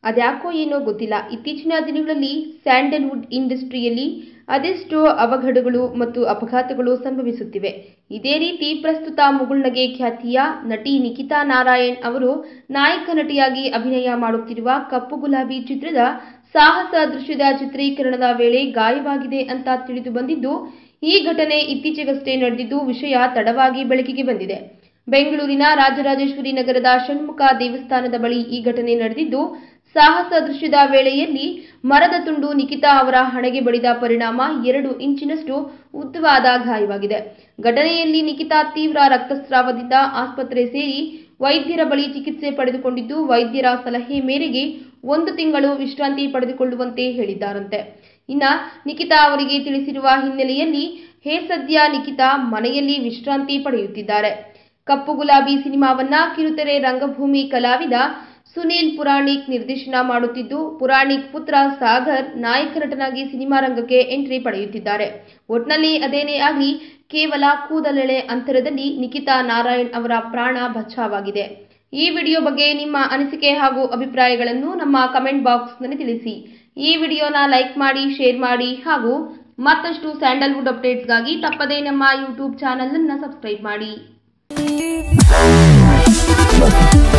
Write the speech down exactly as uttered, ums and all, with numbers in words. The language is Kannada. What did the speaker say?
ಅದ್ಯಾಕೋ ಏನೋ ಗೊತ್ತಿಲ್ಲ, ಇತ್ತೀಚಿನ ದಿನಗಳಲ್ಲಿ ಸ್ಯಾಂಡಲ್ವುಡ್ ಇಂಡಸ್ಟ್ರಿಯಲ್ಲಿ ಅದೆಷ್ಟೋ ಅವಘಡಗಳು ಮತ್ತು ಅಪಘಾತಗಳು ಸಂಭವಿಸುತ್ತಿವೆ. ಇದೇ ರೀತಿ ಪ್ರಸ್ತುತ ಮುಗುಳ್ನಗೆ ಖ್ಯಾತಿಯ ನಟಿ ನಿಖಿತಾ ನಾರಾಯಣ್ ಅವರು ನಾಯಕ ನಟಿಯಾಗಿ ಅಭಿನಯ ಮಾಡುತ್ತಿರುವ ಕಪ್ಪು ಗುಲಾಬಿ ಚಿತ್ರದ ಸಾಹಸ ದೃಶ್ಯದ ಚಿತ್ರೀಕರಣದ ವೇಳೆ ಗಾಯವಾಗಿದೆ ಅಂತ ತಿಳಿದು ಬಂದಿದ್ದು, ಈ ಘಟನೆ ಇತ್ತೀಚೆಗಷ್ಟೇ ನಡೆದಿದ್ದು ವಿಷಯ ತಡವಾಗಿ ಬೆಳಕಿಗೆ ಬಂದಿದೆ. ಬೆಂಗಳೂರಿನ ರಾಜರಾಜೇಶ್ವರಿ ನಗರದ ಷಣ್ಮುಖ ದೇವಸ್ಥಾನದ ಬಳಿ ಈ ಘಟನೆ ನಡೆದಿದ್ದು, ಸಾಹಸ ದೃಶ್ಯದ ವೇಳೆಯಲ್ಲಿ ಮರದ ತುಂಡು ನಿಖಿತಾ ಅವರ ಹಣೆಗೆ ಬಡಿದ ಪರಿಣಾಮ ಎರಡು ಇಂಚಿನಷ್ಟು ಉದ್ದವಾದ ಗಾಯವಾಗಿದೆ. ಘಟನೆಯಲ್ಲಿ ನಿಖಿತಾ ತೀವ್ರ ರಕ್ತಸ್ರಾವದಿಂದ ಆಸ್ಪತ್ರೆ ಸೇರಿ ವೈದ್ಯರ ಬಳಿ ಚಿಕಿತ್ಸೆ ಪಡೆದುಕೊಂಡಿದ್ದು, ವೈದ್ಯರ ಸಲಹೆ ಮೇರೆಗೆ ಒಂದು ತಿಂಗಳು ವಿಶ್ರಾಂತಿ ಪಡೆದುಕೊಳ್ಳುವಂತೆ ಹೇಳಿದ್ದಾರಂತೆ. ಇನ್ನ ನಿಖಿತಾ ಅವರಿಗೆ ತಿಳಿಸಿರುವ ಹಿನ್ನೆಲೆಯಲ್ಲಿ ಹೇ ಸದ್ಯ ನಿಖಿತಾ ಮನೆಯಲ್ಲಿ ವಿಶ್ರಾಂತಿ ಪಡೆಯುತ್ತಿದ್ದಾರೆ. ಕಪ್ಪು ಗುಲಾಬಿ ಸಿನಿಮಾವನ್ನ ಕಿರುತೆರೆ ರಂಗಭೂಮಿ ಕಲಾವಿದ ಸುನೀಲ್ ಪುರಾಣಿಕ್ ನಿರ್ದೇಶನ ಮಾಡುತ್ತಿದ್ದು, ಪುರಾಣಿಕ್ ಪುತ್ರ ಸಾಗರ್ ನಾಯಕ ನಟನಾಗಿ ಸಿನಿಮಾ ರಂಗಕ್ಕೆ ಎಂಟ್ರಿ ಪಡೆಯುತ್ತಿದ್ದಾರೆ. ಒಟ್ನಲ್ಲಿ ಅದೇನೇ ಆಗಲಿ, ಕೇವಲ ಕೂದಲೆಳೆ ಅಂತರದಲ್ಲಿ ನಿಖಿತಾ ನಾರಾಯಣ್ ಅವರ ಪ್ರಾಣ ಬಚಾವಾಗಿದೆ. ಈ ವಿಡಿಯೋ ಬಗ್ಗೆ ನಿಮ್ಮ ಅನಿಸಿಕೆ ಹಾಗೂ ಅಭಿಪ್ರಾಯಗಳನ್ನು ನಮ್ಮ ಕಮೆಂಟ್ ಬಾಕ್ಸ್ನಲ್ಲಿ ತಿಳಿಸಿ. ಈ ವಿಡಿಯೋನ ಲೈಕ್ ಮಾಡಿ, ಶೇರ್ ಮಾಡಿ ಹಾಗೂ ಮತ್ತಷ್ಟು ಸ್ಯಾಂಡಲ್ವುಡ್ ಅಪ್ಡೇಟ್ಸ್ಗಾಗಿ ತಪ್ಪದೇ ನಮ್ಮ ಯೂಟ್ಯೂಬ್ ಚಾನೆಲ್ ಅನ್ನು ಸಬ್ಸ್ಕ್ರೈಬ್ ಮಾಡಿ.